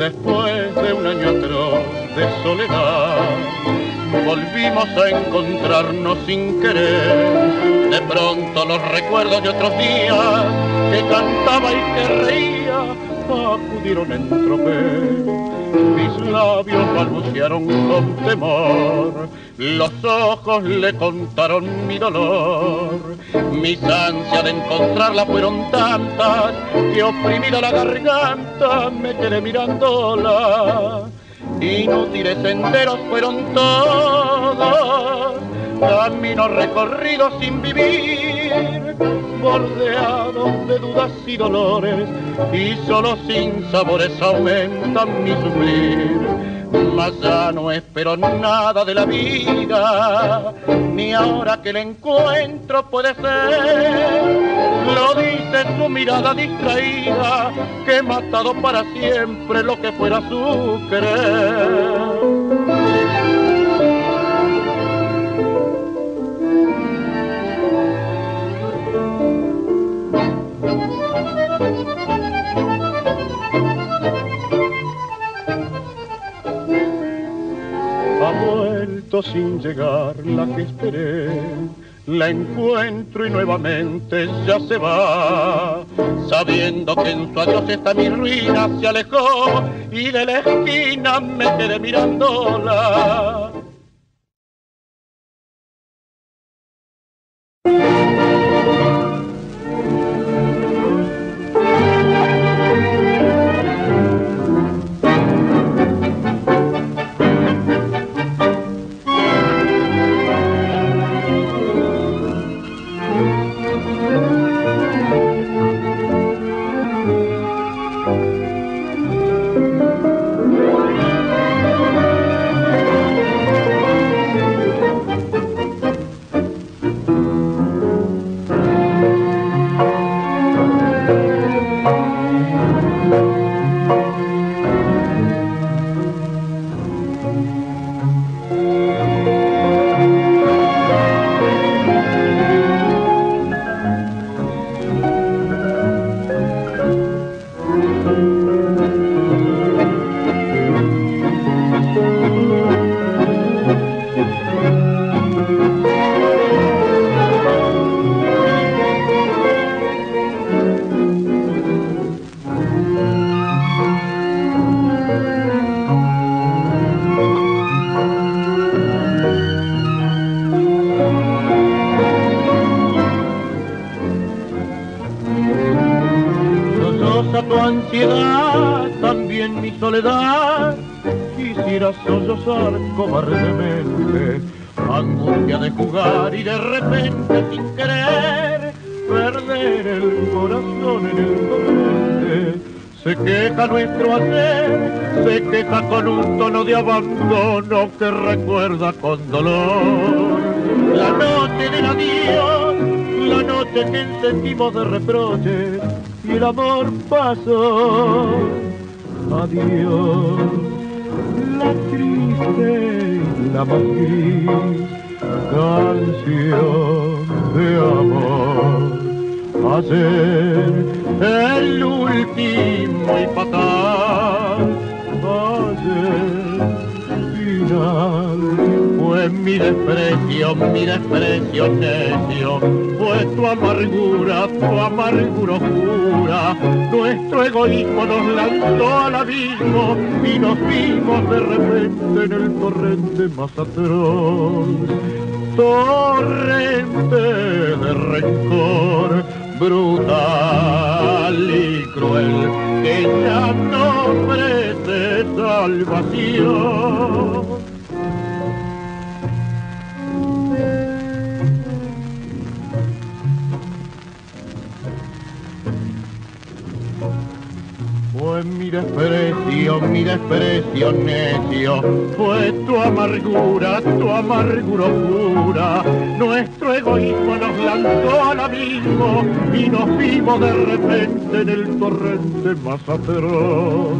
Después de un año atroz de soledad, volvimos a encontrarnos sin querer. De pronto los recuerdos de otros días que cantaba y que reía acudieron en tropel. Mis labios balbucearon con temor, los ojos le contaron mi dolor. Mis ansias de encontrarla fueron tantas que oprimida la garganta me quedé mirándola. Inútiles senderos fueron todos, caminos recorridos sin vivir, bordeados de dudas y dolores, y solo sin sabores aumentan mi sufrir. Mas ya no espero nada de la vida, ni ahora que el encuentro puede ser. Lo dice su mirada distraída, que he matado para siempre lo que fuera su querer. Sin llegar la que esperé, la encuentro y nuevamente ya se va, sabiendo que en su adiós está mi ruina, se alejó y de la esquina me quedé mirándola. Tu ansiedad, también mi soledad, quisiera sollozar cobardemente, angustia de jugar y de repente sin querer perder el corazón en el torrente. Se queja nuestro hacer, se queja con un tono de abandono que recuerda con dolor la noche del adiós, la noche que sentimos de reproches y el amor pasó. Adiós, la triste y la más gris canción de amor. Ayer el último y fatal, ayer final. Fue mi desprecio necio, fue tu amargura oscura. Nuestro egoísmo nos lanzó al abismo y nos vimos de repente en el torrente más atroz. Torrente de rencor, brutal y cruel, que ya no ofrece salvación. Fue mi desprecio necio, fue tu amargura oscura. Nuestro egoísmo nos lanzó al abismo y nos vimos de repente en el torrente más atroz.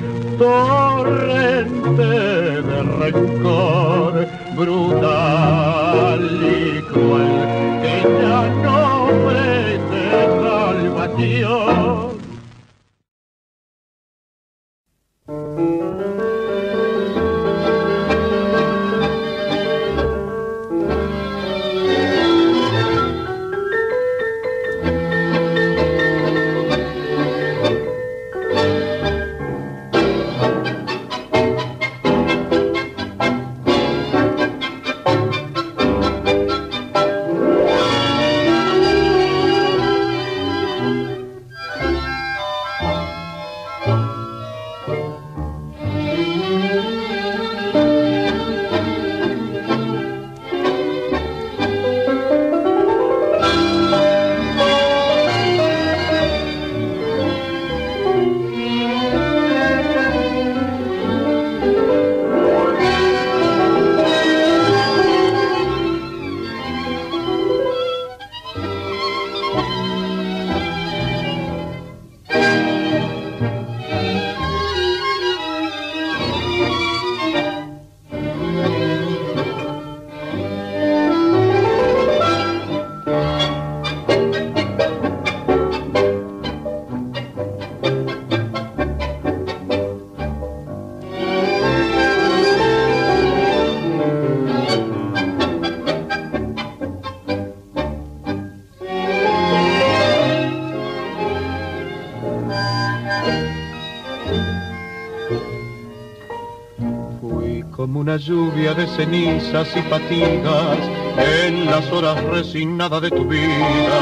Torrente de rencor, brutal y cruel, que ya no ofrece salvación. Como una lluvia de cenizas y fatigas en las horas resignadas de tu vida,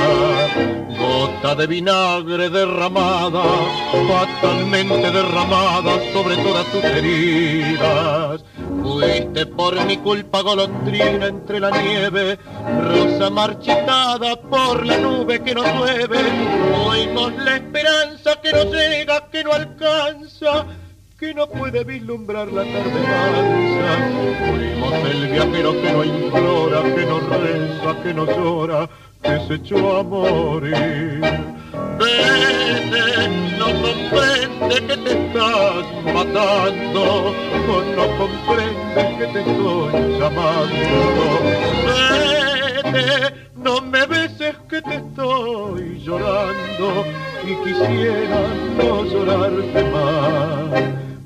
gota de vinagre derramada, fatalmente derramada sobre todas tus heridas. Fuiste por mi culpa golondrina entre la nieve, rosa marchitada por la nube que no llueve. Fuimos la esperanza que no llega, que no alcanza, que no puede vislumbrar la tarde mansa. Fuimos el viajero que no implora, que no reza, que no llora, que se echó a morir. Vete, no comprende que te estás matando, o no comprendes que te estoy llamando. Vete, no me beses que te estoy llorando, y quisiera no llorarte más.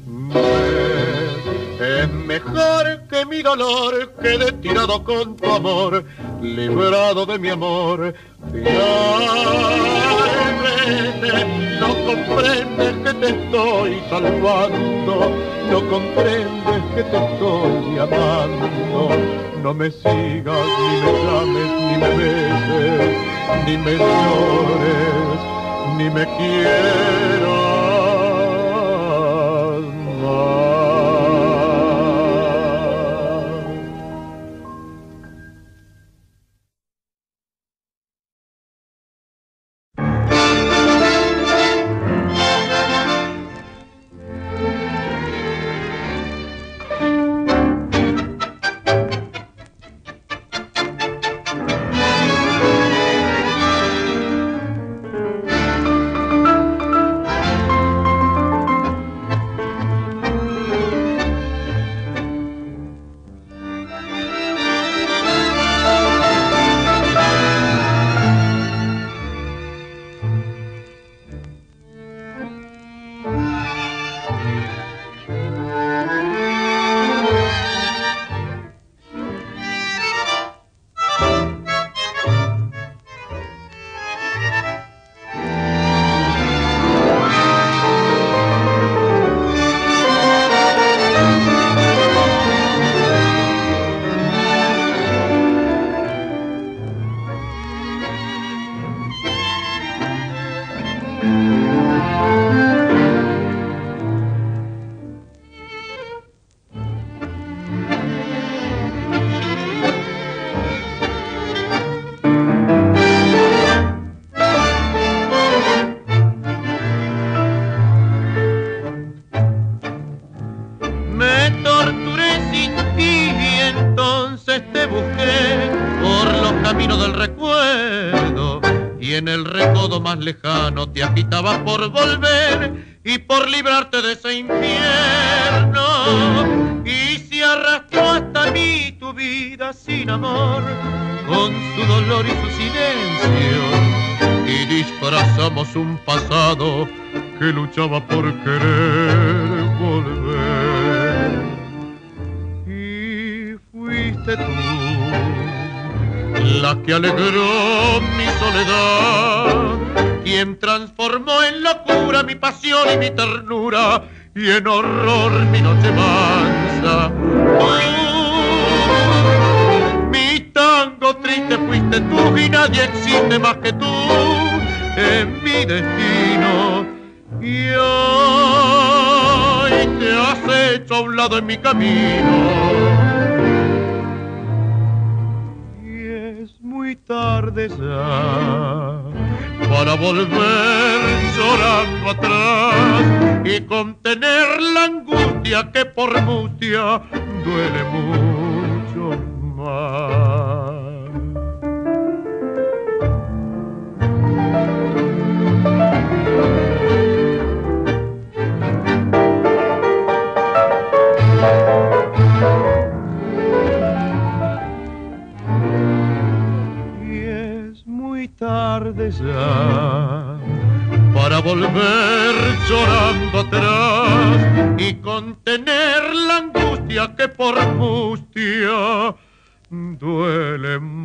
Es mejor que mi dolor quede tirado con tu amor, librado de mi amor. Finalmente no comprendes que te estoy salvando, no comprendes que te estoy amando. No me sigas, ni me llames, ni me beses, ni me llores, ni me quieras. En el recodo más lejano te agitabas por volver y por librarte de ese infierno, y se arrastró hasta mí tu vida sin amor, con su dolor y su silencio, y disfrazamos un pasado que luchaba por querer fuiste tú la que alegró mi soledad, quien transformó en locura mi pasión y mi ternura, y en horror mi noche mansa. Mi tango triste fuiste tú, y nadie existe más que tú en mi destino. Y hoy te has hecho a un lado en mi camino. Muy tarde ya para volver llorando atrás y contener la angustia que por mustia duele mucho más. Tarde ya para volver llorando atrás y contener la angustia que por mustia duele